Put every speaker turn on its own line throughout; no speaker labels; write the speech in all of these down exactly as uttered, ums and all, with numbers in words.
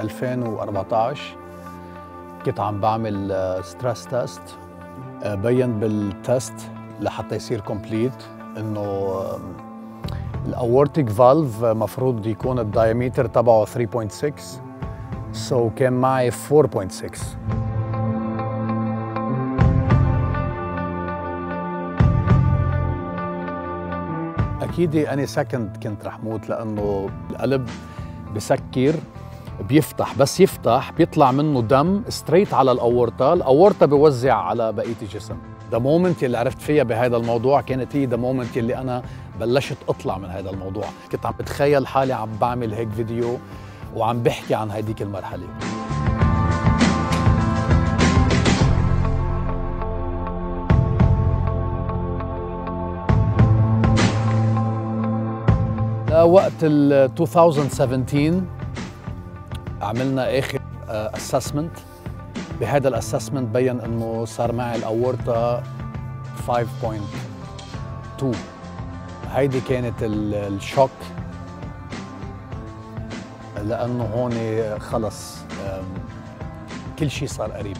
ألفين وأربعطعش كنت عم بعمل ستريس تيست. بين بالتست لحتى يصير كومبليت انه الاورتيك فالف مفروض يكون الدايمتر تبعه ثلاثة فاصلة ستة، سو so كان معي أربعة فاصلة ستة. اكيد اني سكند كنت رح موت، لانه القلب بسكر بيفتح، بس يفتح بيطلع منه دم ستريت على الاورطه، الاورطه بيوزع على بقيه الجسم. ذا مومنت اللي عرفت فيها بهذا الموضوع كانت هي ذا مومنت اللي انا بلشت اطلع من هذا الموضوع. كنت عم بتخيل حالي عم بعمل هيك فيديو وعم بحكي عن هيديك المرحله. وقت ال ألفين وسبعطعش عملنا اخر اسسمنت. بهذا الاسسمنت بين انه صار معي الاورطه خمسة فاصلة اثنين. هيدي كانت الشوك، لانه هون خلص كل شيء صار قريب.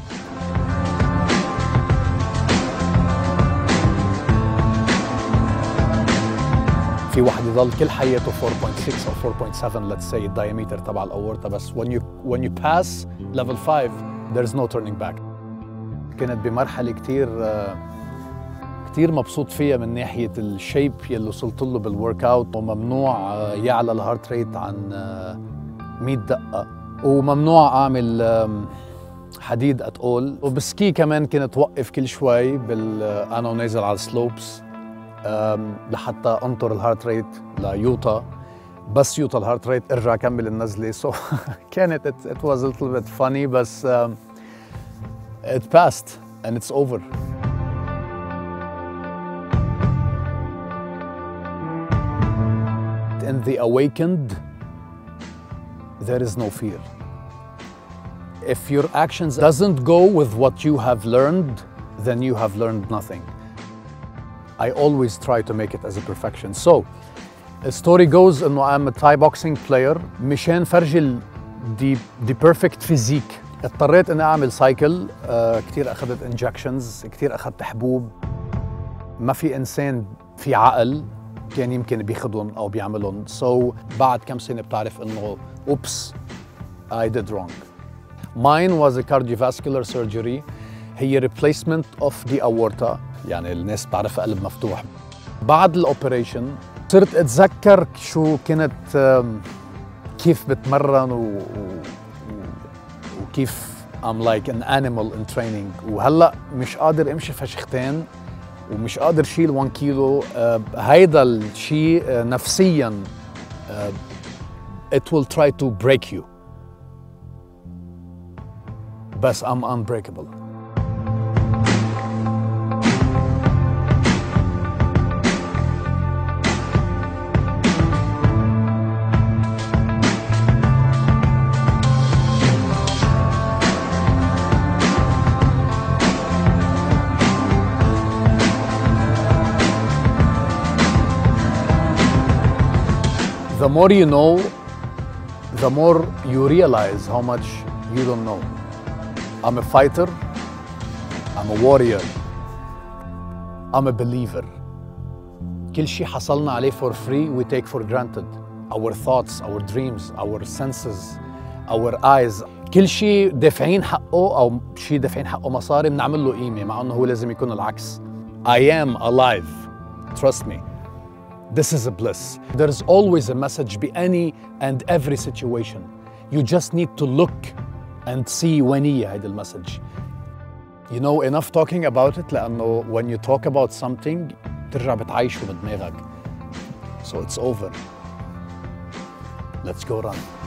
في واحد يضل كل حياته أربعة فاصلة ستة أو أربعة فاصلة سبعة let's say الدايمتر تبع الاورطه، بس when you when you pass level five there's no turning back. كانت بمرحله كثير كثير مبسوط فيها من ناحيه الشيب يلي وصلت له بالورك اوت، وممنوع يعلى الهارت ريت عن مية دقه، وممنوع اعمل حديد ات اول، وبسكي كمان كنت وقف كل شوي بال انا ونازل على السلوبس لحتى انطر الهارت ريت ليوطى، بس يوطى الهارت ريت ارجع كمل النزله. سو so, كانت it, it was a little bit funny بس um, it passed and it's over. In the awakened there is no fear. If your actions doesn't go with what you have learned, then you have learned nothing. I always try to make it as a perfection. So, the story goes إنه I'm a Thai boxing player. مشان فرجي the the perfect physique اضطريت إني أعمل سايكل. uh, كتير أخذت injections، كتير أخذت حبوب. ما في إنسان في عقل كان يمكن بياخدهم أو بيعملهم. So بعد كم سنة بتعرف إنه oops I did wrong. Mine was a cardiovascular surgery. هي replacement of the aorta. يعني الناس بتعرفها قلب مفتوح. بعد الاوبريشن صرت اتذكر شو كنت كيف بتمرن و... و... وكيف I'm like an animal in training، وهلا مش قادر امشي فشختين ومش قادر شيل واحد كيلو. هيدا الشيء نفسيا it will try to break you بس I'm unbreakable. The more you know, the more you realize how much you don't know. I'm a fighter, I'm a warrior, I'm a believer. كل شيء حصلنا عليه for free we take for granted. Our thoughts, our dreams, our senses, our eyes. كل شيء دافعين حقه أو شيء دافعين حقه مصاري بنعمل له قيمة، مع إنه هو لازم يكون العكس. I am alive. Trust me. This is a bliss. There's always a message in any and every situation. You just need to look and see when هي هيدا المسج. You know, enough talking about it لأنه when you talk about something ترجع بتعيشه بدماغك. So it's over. Let's go run.